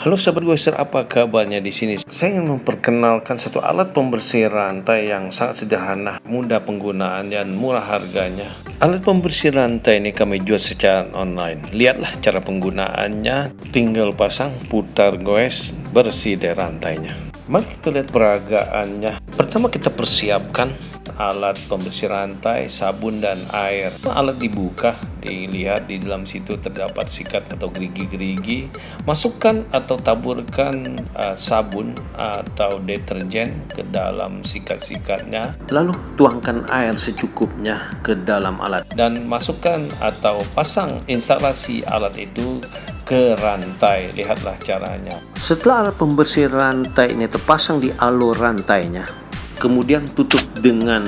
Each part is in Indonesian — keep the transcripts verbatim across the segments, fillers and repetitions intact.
Halo sahabat Goeser, apa kabarnya di sini? Saya ingin memperkenalkan satu alat pembersih rantai yang sangat sederhana, mudah penggunaan dan murah harganya. Alat pembersih rantai ini kami jual secara online. Lihatlah cara penggunaannya, tinggal pasang, putar, goes, bersih deh rantainya. Mari kita lihat peragaannya. Pertama kita persiapkan alat pembersih rantai, sabun dan air. Alat dibuka, dilihat di dalam situ terdapat sikat atau gerigi-gerigi. Masukkan atau taburkan uh, sabun atau deterjen ke dalam sikat-sikatnya. Lalu tuangkan air secukupnya ke dalam alat dan masukkan atau pasang instalasi alat itu ke rantai. Lihatlah caranya. Setelah alat pembersih rantai ini terpasang di alur rantainya, kemudian tutup dengan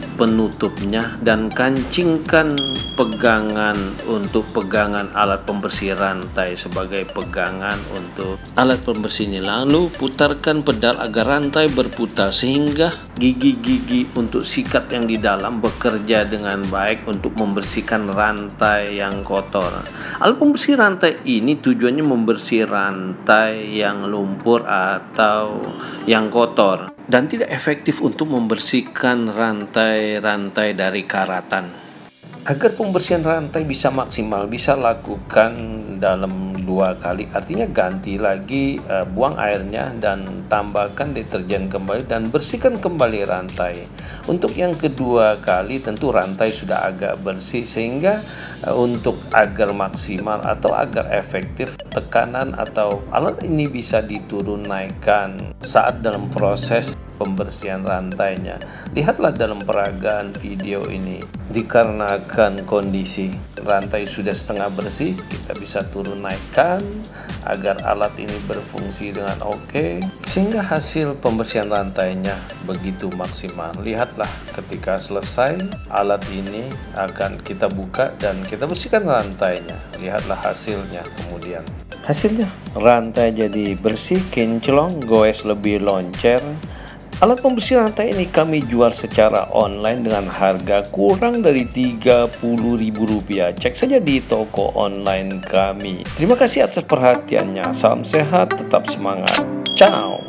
penutupnya dan kancingkan pegangan untuk pegangan alat pembersih rantai sebagai pegangan untuk alat pembersih ini. Lalu putarkan pedal agar rantai berputar sehingga gigi-gigi untuk sikat yang di dalam bekerja dengan baik untuk membersihkan rantai yang kotor. Alat pembersih rantai ini tujuannya membersih rantai yang lumpur atau yang kotor dan tidak efektif untuk membersihkan rantai-rantai dari karatan. Agar pembersihan rantai bisa maksimal, bisa lakukan dalam dua kali, artinya ganti lagi, uh, buang airnya dan tambahkan deterjen kembali dan bersihkan kembali rantai. Untuk yang kedua kali tentu rantai sudah agak bersih sehingga uh, untuk agar maksimal atau agar efektif tekanan atau alat ini bisa diturun naikkan saat dalam proses pembersihan rantainya. Lihatlah dalam peragaan video ini. Dikarenakan kondisi rantai sudah setengah bersih, kita bisa turun naikkan agar alat ini berfungsi dengan oke, sehingga hasil pembersihan rantainya begitu maksimal. Lihatlah ketika selesai, alat ini akan kita buka dan kita bersihkan rantainya. Lihatlah hasilnya kemudian. Hasilnya rantai jadi bersih, kinclong, goes lebih loncer. Alat pembersih rantai ini kami jual secara online dengan harga kurang dari tiga puluh ribu rupiah. Cek saja di toko online kami. Terima kasih atas perhatiannya. Salam sehat, tetap semangat. Ciao.